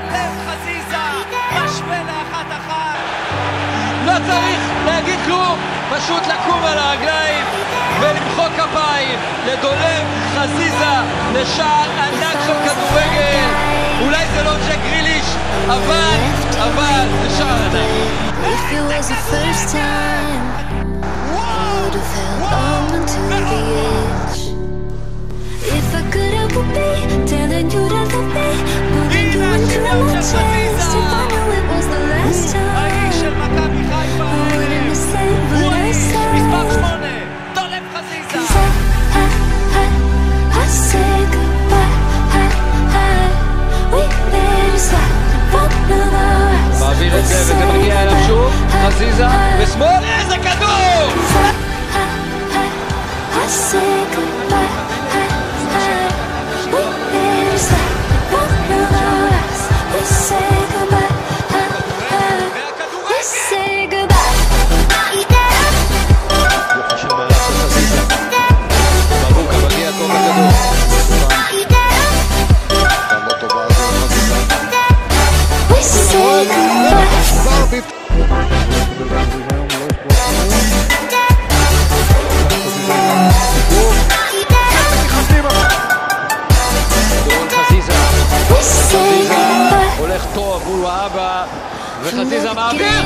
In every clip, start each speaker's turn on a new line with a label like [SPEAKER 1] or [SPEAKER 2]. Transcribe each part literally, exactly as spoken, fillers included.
[SPEAKER 1] לב חזיזה, משווה לאחת אחת.
[SPEAKER 2] לא צריך להגיד כלום, פשוט לקום על הרגליים ולמחוא כפיים לדולב חזיזה לשער ענק של כדורגל. אולי זה לא ג'ק גריליש, אבל, אבל, זה שער ענק.
[SPEAKER 3] If it was the first time, I would have held on until the edge. If I could ever be telling you that I be pulling you into my chest, if I knew it was the last time, I wouldn't have said what I said.
[SPEAKER 1] דולב חזיזה.
[SPEAKER 3] 'Cause I, I, I, I said goodbye. I, I, we made a stop.
[SPEAKER 2] מעביר את זה וזה מגיע אליו שוב, חזיזה בשמאל, איזה כדור! ברוקה מגיע טוב לכדור. הולך טוב, הוא האבא וחזיזה מעביר.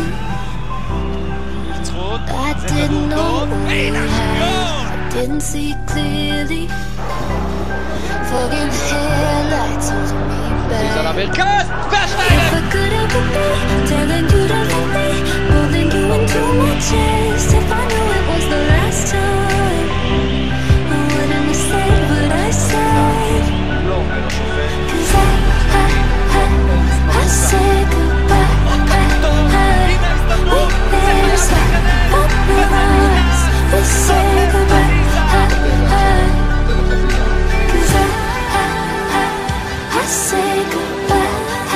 [SPEAKER 1] זכות, זה כדור טוב. הנה שגור!
[SPEAKER 3] Didn't see clearly. Fogging the headlights on me back.
[SPEAKER 2] חזיזה למרכז,
[SPEAKER 3] If
[SPEAKER 2] והשתיים!
[SPEAKER 3] I could ever be telling you that I be pulling you into my chest, if I knew it was the last time, I wouldn't have said what I said. 'Cause I, I, I, I said goodbye. I, I, we made a stop. Both of us, we said goodbye. I, I, 'cause I, I, I, I said goodbye.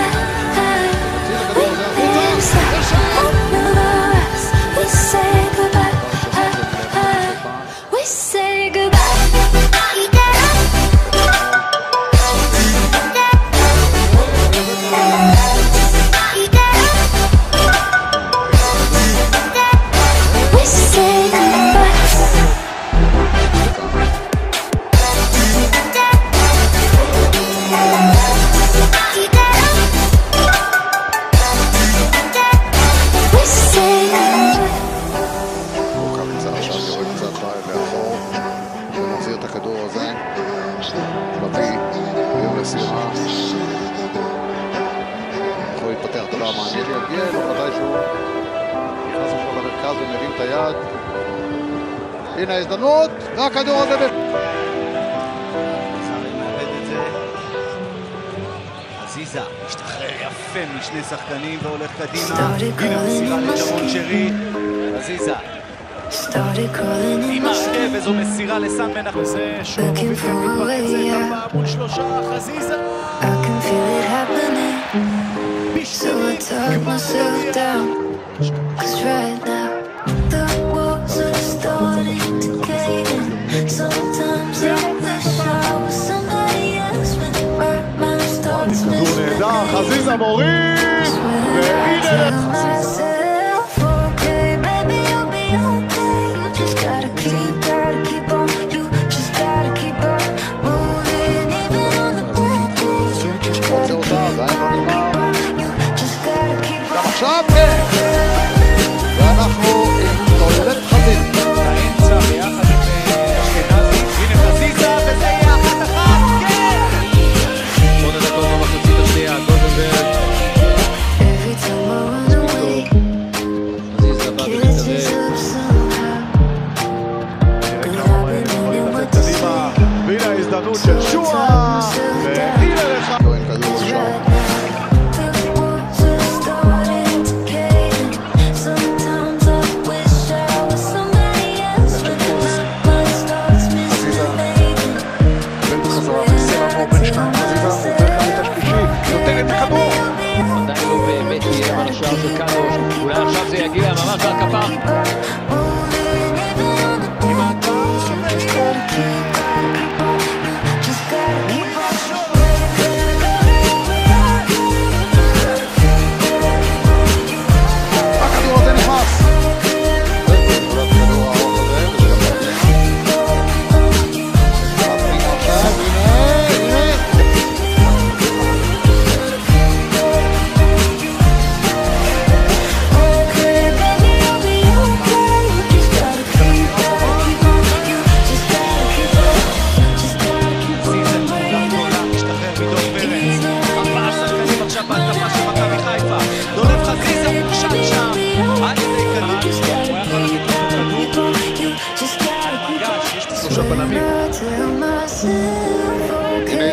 [SPEAKER 4] ומרים את היד. הנה ההזדמנות, והכדור הזה בפ...
[SPEAKER 1] זרי מאבד את זה. חזיזה משתחרר יפה משני שחקנים והולך קדימה. הנה מסירה לשרון שרי. חזיזה עם הרכב, וזו מסירה לסן מנחם. וזה שוב מוביל מתפרצת ארבעה מול שלושה. חזיזה
[SPEAKER 3] So I talk myself down, 'cause right now the walls are starting to cave in. Sometimes I wish I was somebody else when my mind starts missing.
[SPEAKER 4] חזיזה מוריד, והנה
[SPEAKER 3] myself, okay, baby, you'll be okay. You just gotta keep, gotta keep on. You just gotta keep on moving, even on the bad days. You just gotta keep on.
[SPEAKER 4] עכשיו ואנחנו עם דולב חזיזה
[SPEAKER 1] האמצע ביחד עם אשכנזי. הנה חזיזה וזה יהיה אחת אחת. כן!
[SPEAKER 2] שמונה דקות במחצית השנייה, גולדנברג חזיזה בא ומתקרב.
[SPEAKER 4] והנה ההזדמנות של שועה, והנה לך כדור שם.
[SPEAKER 2] עדיין לא באמת יהיה על השער של קדוש, אולי עכשיו זה יגיע ממש בהתקפה.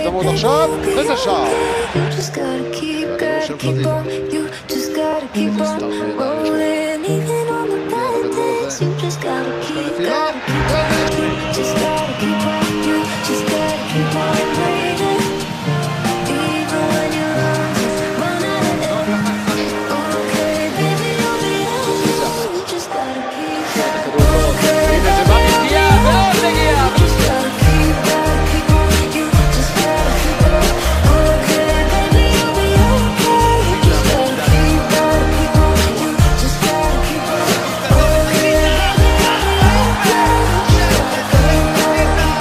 [SPEAKER 4] הזדמנות עכשיו, וזה שער.
[SPEAKER 3] You just gotta keep, gotta keep on. You just gotta keep on rolling, even on the bad days. You just gotta keep, gotta keep on. You just gotta keep on. You just gotta keep on breathing, even when your lungs run out of air. Okay, baby, you'll be okay. You just gotta keep, okay,
[SPEAKER 2] הנה זה בא מפתיעה ועוד נגיעה.
[SPEAKER 3] just gotta keep, gotta keep on. You just gotta keep on. Okay, baby, you'll be okay. You just gotta keep, gotta keep on. You just gotta keep on. Okay, baby, you'll be okay. You just gotta keep, gotta keep on.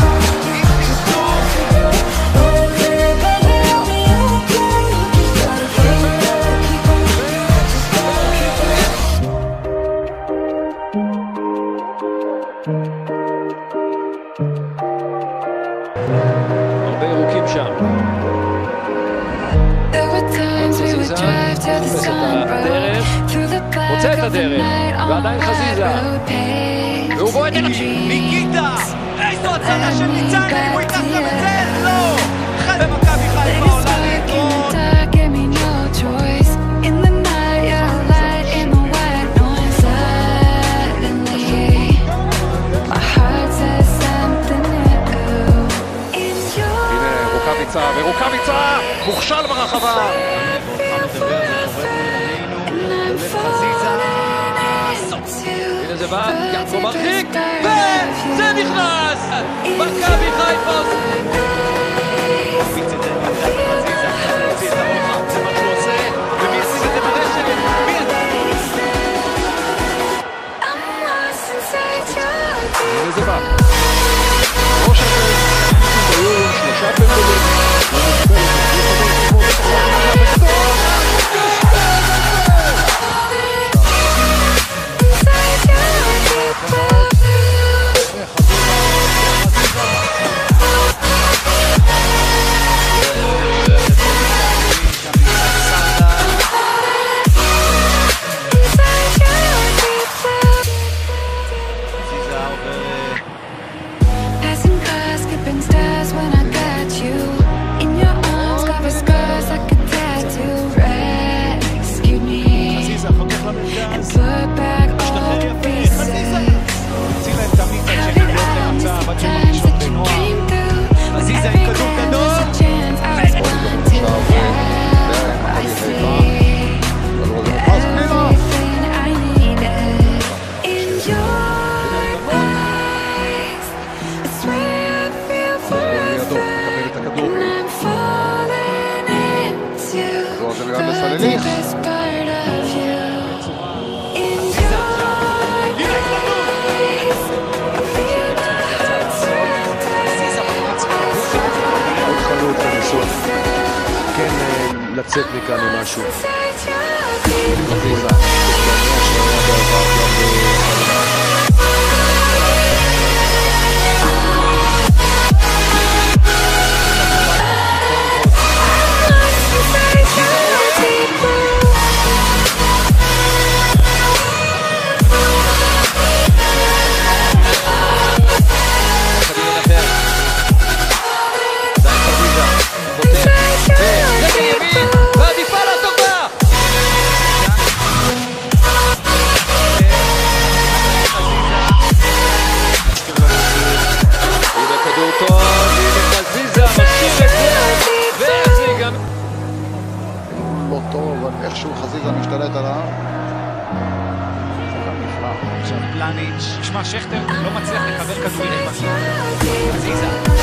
[SPEAKER 3] Okay, baby, you'll be okay. You just gotta keep, gotta keep on. Just gotta keep on.
[SPEAKER 2] הרבה ירוקים שם.
[SPEAKER 3] There were times we would drive till the sun rose through the back
[SPEAKER 2] מוצא את
[SPEAKER 3] of the
[SPEAKER 2] הדרך,
[SPEAKER 3] night on
[SPEAKER 2] ועדיין חזיזה.
[SPEAKER 3] that road paved
[SPEAKER 2] והוא בועט אליו.
[SPEAKER 1] ניקיטה! איזו הצלה של ניצני! הוא ייקח גם את זה? לא! אחד במכבי חיפה עולה להתרון!
[SPEAKER 3] Give me no choice in the night, your light in the white noise. Suddenly, my heart says something new. In your
[SPEAKER 4] הנה רוקאביצה, ורוקאביצה מוכשל ברחבה.
[SPEAKER 2] הנה זה בא, יעקב מרחיק, וזה נכנס! מכבי חיפה עושה.
[SPEAKER 1] מפיץ את זה מעמדת חזיזה, מוציא את הרוחב, זה מה שהוא עושה, ומי ישים את זה ברשת? מי ישים?
[SPEAKER 3] I'm lost inside your
[SPEAKER 2] הנה זה בא.
[SPEAKER 4] ראש הזה, היו שלושה פנדלים.
[SPEAKER 3] passing cars, skipping stars when I got you in your arms, cover scars like a tattoo. Rescue me and put back all the pieces. Counted out the times that you came through. Every time there's a chance, I was one to now I see everything I needed in your eyes. I swear I feel forever, and I'm falling into the deepest part of you. In your eyes, feel my heart so
[SPEAKER 5] עוד חלוץ בניסוי, כן לצאת מכאן עם משהו.
[SPEAKER 3] inside your deep.
[SPEAKER 5] חזיזה, שנייה שנייה בעבר גם
[SPEAKER 2] ועדיפה לטובה! הנה כדור טוב, הנה חזיזה, משאיר את זה, ואיך זה ייגמר?
[SPEAKER 4] לא טוב, אבל איכשהו חזיזה משתלט עליו. שחקן נפלא.
[SPEAKER 1] עכשיו פלניץ', שמע שכטר לא מצליח לקבל כדורים. חזיזה